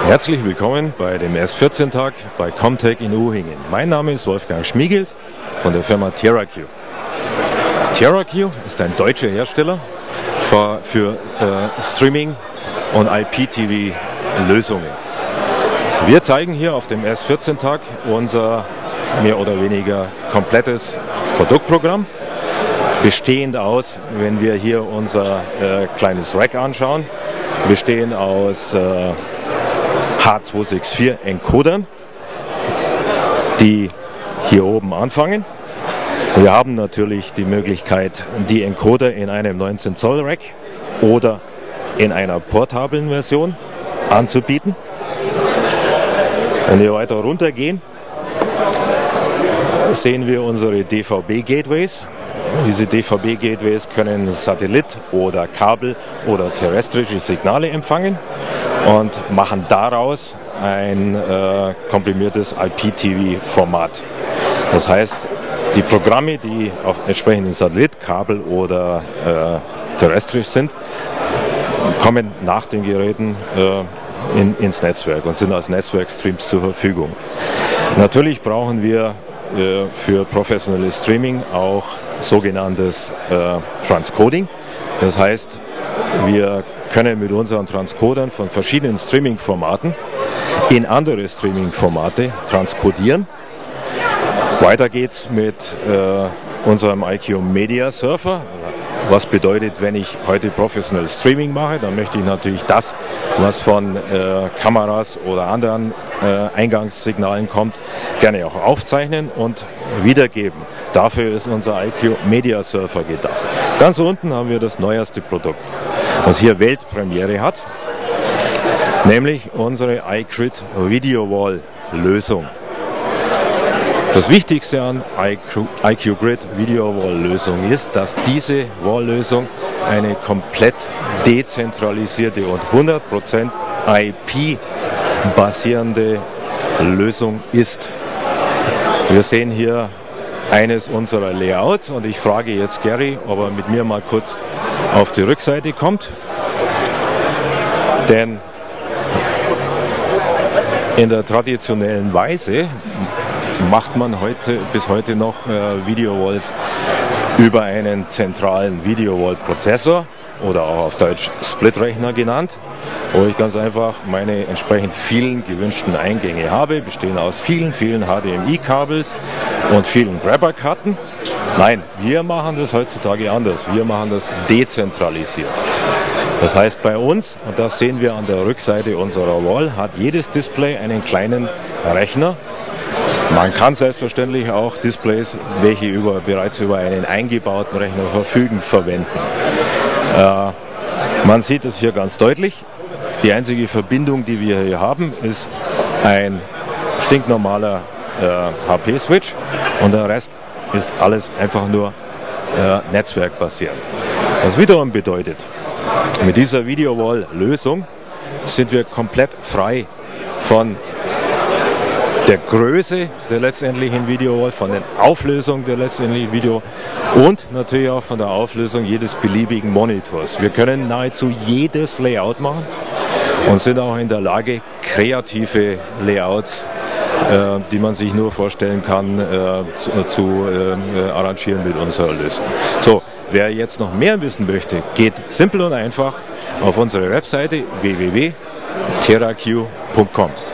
Herzlich willkommen bei dem S14-Tag bei Comtech in Uhingen. Mein Name ist Wolfgang Schmiegelt von der Firma TerraQ. TerraQ ist ein deutscher Hersteller für Streaming und IPTV-Lösungen. Wir zeigen hier auf dem S14-Tag unser mehr oder weniger komplettes Produktprogramm, bestehend aus, wenn wir hier unser kleines Rack anschauen, bestehend aus H264 Encodern, die hier oben anfangen. Wir haben natürlich die Möglichkeit, die Encoder in einem 19 Zoll Rack oder in einer portablen Version anzubieten. Wenn wir weiter runter gehen, sehen wir unsere DVB-Gateways. Diese DVB-Gateways können Satellit- oder Kabel- oder terrestrische Signale empfangen und machen daraus ein komprimiertes IPTV-Format. Das heißt, die Programme, die auf entsprechenden Satellit-, Kabel- oder terrestrisch sind, kommen nach den Geräten ins Netzwerk und sind als Netzwerkstreams zur Verfügung. Natürlich brauchen wir für professionelles Streaming auch sogenanntes Transcoding. Das heißt, wir können mit unseren Transcodern von verschiedenen Streaming-Formaten in andere Streaming-Formate transkodieren. Weiter geht's mit unserem IQ Media Surfer. Was bedeutet, wenn ich heute professionell Streaming mache, dann möchte ich natürlich das, was von Kameras oder anderen Eingangssignalen kommt, gerne auch aufzeichnen und wiedergeben. Dafür ist unser IQ Media Surfer gedacht. Ganz unten haben wir das neueste Produkt, was hier Weltpremiere hat, nämlich unsere iGrid Video Wall Lösung. Das Wichtigste an IQ Grid Video Wall Lösung ist, dass diese Wall-Lösung eine komplett dezentralisierte und 100% IP-basierende Lösung ist. Wir sehen hier eines unserer Layouts und ich frage jetzt Gary, ob er mit mir mal kurz auf die Rückseite kommt. Denn in der traditionellen Weise macht man bis heute noch Video-Walls über einen zentralen Video-Wall-Prozessor oder auch auf Deutsch Splitrechner genannt, wo ich ganz einfach meine entsprechend vielen gewünschten Eingänge habe, bestehen aus vielen HDMI-Kabels und vielen Grabber-Karten. Nein, wir machen das heutzutage anders. Wir machen das dezentralisiert. Das heißt, bei uns, und das sehen wir an der Rückseite unserer Wall, hat jedes Display einen kleinen Rechner. Man kann selbstverständlich auch Displays, welche bereits über einen eingebauten Rechner verfügen, verwenden. Man sieht es hier ganz deutlich. Die einzige Verbindung, die wir hier haben, ist ein stinknormaler HP-Switch und der Rest ist alles einfach nur netzwerkbasierend. Was wiederum bedeutet, mit dieser Video Wall-Lösung sind wir komplett frei von der Größe der letztendlichen Video Wall, von der Auflösung der letztendlichen Video und natürlich auch von der Auflösung jedes beliebigen Monitors. Wir können nahezu jedes Layout machen und sind auch in der Lage, kreative Layouts, die man sich nur vorstellen kann, zu arrangieren mit unserer Lösung. So, wer jetzt noch mehr wissen möchte, geht simpel und einfach auf unsere Webseite www.terraq.com.